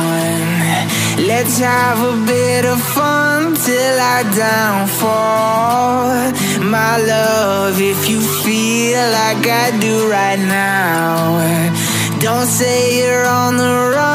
Let's have a bit of fun till our downfall. My love, if you feel like I do right now, don't say you're on the run.